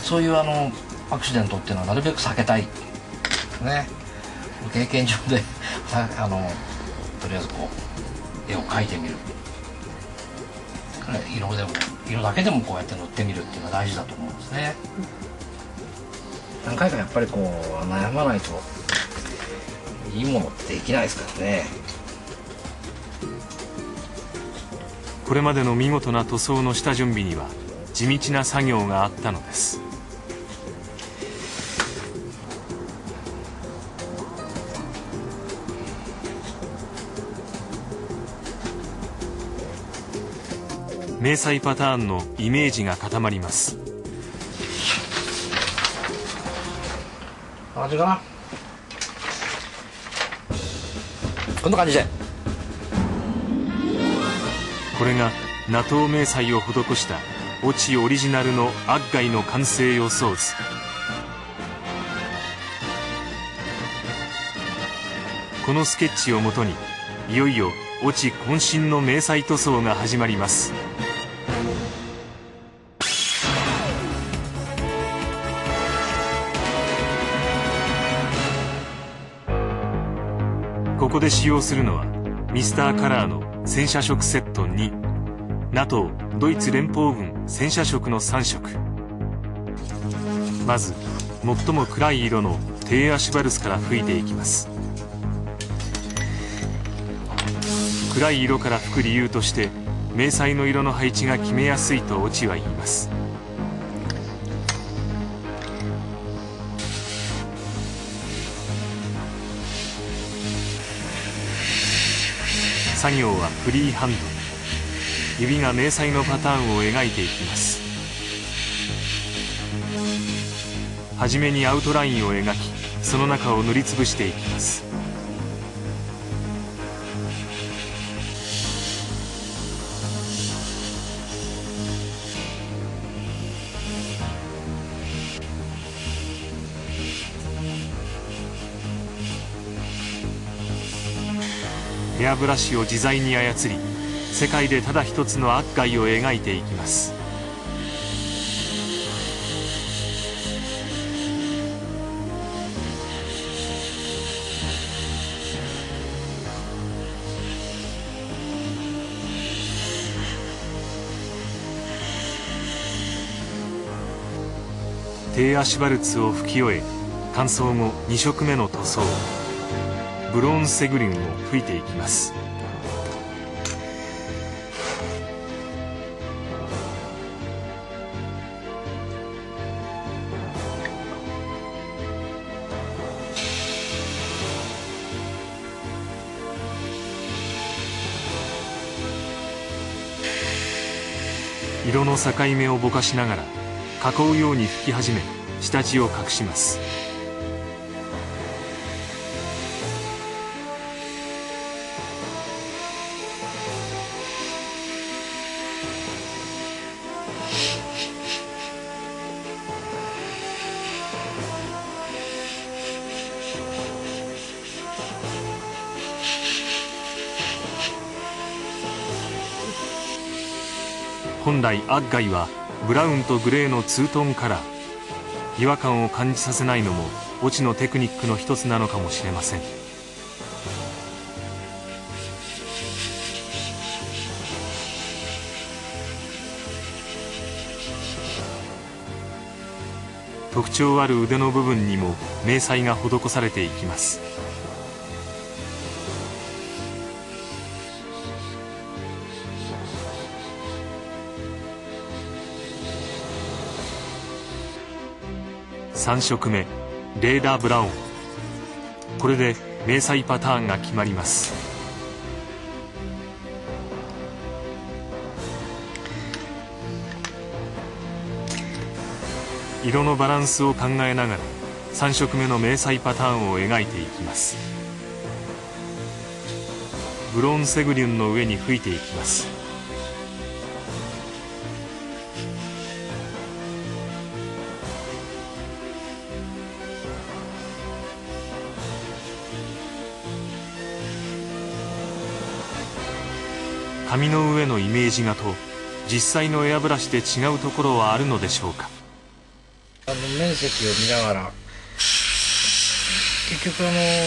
そういうアクシデントっていうのはなるべく避けたいね。経験上でとりあえずこう絵を描いてみる、色だけでもこうやって塗ってみるっていうのが大事だと思うんですね。何回かやっぱりこう悩まないといいものってできないですからね。 これまでの見事な塗装の下準備には地道な作業があったのです。迷彩パターンのイメージが固まります。 感じかな。こんな感じで、 これがナトウ迷彩を施したオチオリジナルのアッガイの完成予想図。このスケッチをもとにいよいよオチ渾身の迷彩塗装が始まります。ここで使用するのはミスターカラーの戦車色セット2、 NATO ドイツ連邦軍戦車色の3色。まず最も暗い色の低アシュバルスから吹いていきます。暗い色から吹く理由として、迷彩の色の配置が決めやすいとオチは言います。作業はフリーハンド。指が迷彩のパターンを描いていきます。はじめにアウトラインを描き、その中を塗りつぶしていきます。ヘアブラシを自在に操り、世界でただ一つのアッガイを描いていきます。低アシュバルツを吹き終え、乾燥後2色目の塗装ブローンセグリンを吹いていきます。色の境目をぼかしながら囲うように吹き始め、下地を隠します。本来アッガイはブラウンとグレーのツートンカラー。違和感を感じさせないのもオチのテクニックの一つなのかもしれません。特徴ある腕の部分にも迷彩が施されていきます。3色目レーダーブラウン。これで迷彩パターンが決まります。色のバランスを考えながら3色目の迷彩パターンを描いていきます。ブローンセグリュンの上に吹いていきます。紙の上のイメージ画と実際のエアブラシで違うところはあるのでしょうか。 面積を見ながら結局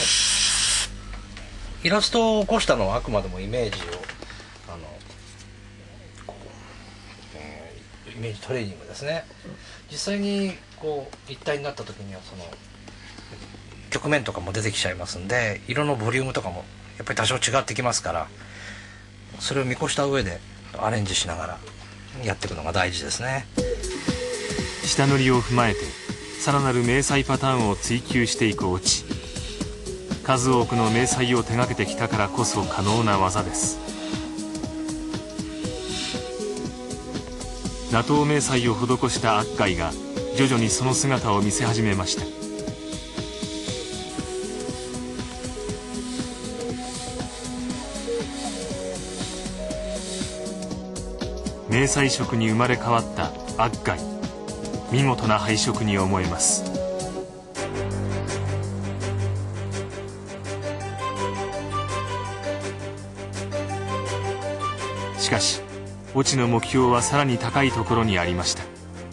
イラストを起こしたのはあくまでもイメージをイメージトレーニングですね。実際にこう一体になった時にはその曲面とかも出てきちゃいますんで、色のボリュームとかもやっぱり多少違ってきますから、それを見越した上でアレンジしながらやっていくのが大事ですね。 下塗りを踏まえてさらなる迷彩パターンを追求していくオチ。数多くの迷彩を手がけてきたからこそ可能な技です。打倒迷彩を施したAcguyが徐々にその姿を見せ始めました。迷彩色に生まれ変わったAcguy、見事な配色に思えます。しかしオチの目標はさらに高いところにありました。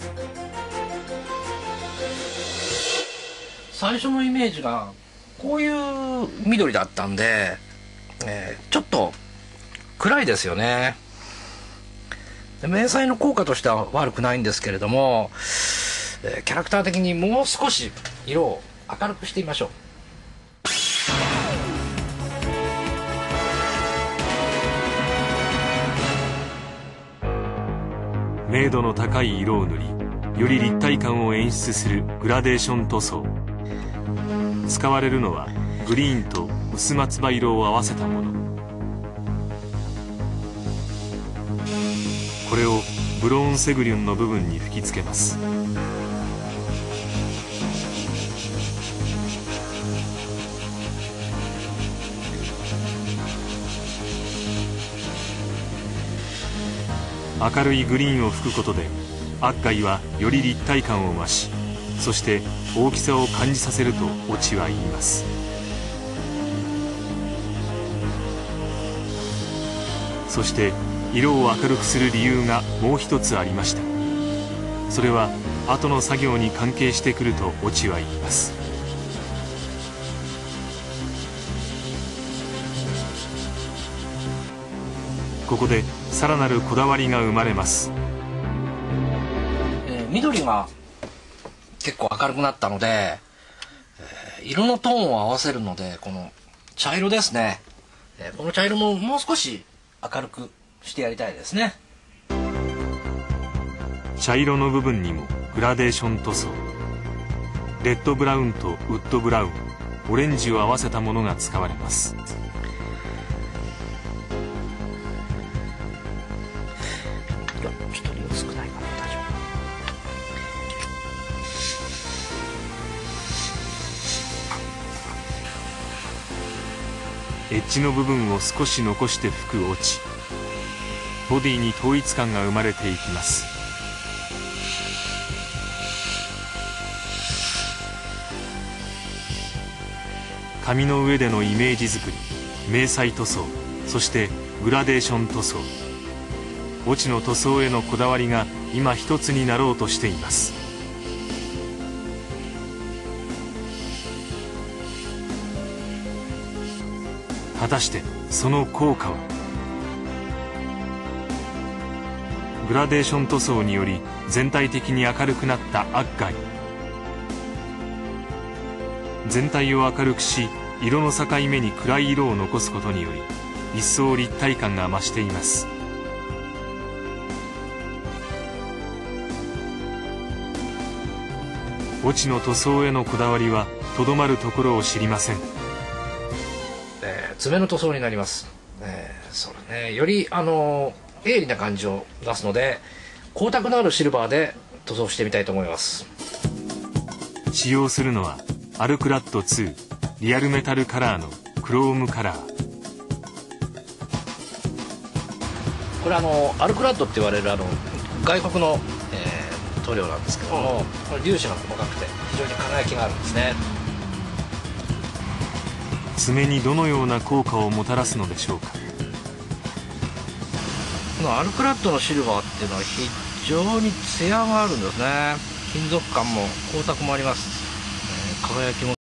最初のイメージがこういう緑だったんで、ちょっと暗いですよね。で迷彩の効果としては悪くないんですけれども、キャラクター的にもう少し色を明るくしてみましょう。 明度の高い色を塗り、より立体感を演出するグラデーション塗装。使われるのはグリーンと薄松葉色を合わせたもの。これをブローンセグリュンの部分に吹き付けます。明るいグリーンを吹くことでAcguyはより立体感を増し、そして大きさを感じさせるとオチは言います。そして色を明るくする理由がもう一つありました。それは後の作業に関係してくるとオチは言います。ここでさらなるこだわりが生まれます。 緑が結構明るくなったので、色のトーンを合わせるのでこの茶色ですね、この茶色ももう少し明るくしてやりたいですね。 茶色の部分にもグラデーション塗装、レッドブラウンとウッドブラウン、オレンジを合わせたものが使われます。 ちょっと量少ないかな、大丈夫。エッジの部分を少し残して吹くオチ。ボディに統一感が生まれていきます。紙の上でのイメージ作り、迷彩塗装、そしてグラデーション塗装。オチの塗装へのこだわりが今一つになろうとしています。果たしてその効果は。グラデーション塗装により全体的に明るくなったAcguy。全体を明るくし、色の境目に暗い色を残すことにより一層立体感が増しています。オチの塗装へのこだわりはとどまるところを知りません。 爪の塗装になります。そうね、より鋭利な感じを出すので光沢のあるシルバーで塗装してみたいと思います。 使用するのはアルクラッド2リアルメタルカラーのクロームカラー。 これアルクラッドって言われる外国の、塗料なんですけども、これ粒子が細かくて非常に輝きがあるんですね。 爪にどのような効果をもたらすのでしょうか。 このアルクラッドのシルバーっていうのは非常に艶があるんですね。 金属感も光沢もあります、輝きも